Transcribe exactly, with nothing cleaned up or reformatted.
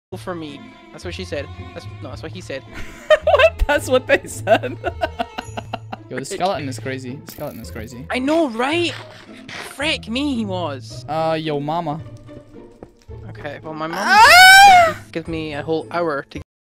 for me. That's what she said. That's no, that's what he said. What? That's what they said. Yo, the skeleton is crazy. The skeleton is crazy. I know, right? Frick me, he was. Uh, yo, mama. Okay, well, my mom Ah! gives me a whole hour to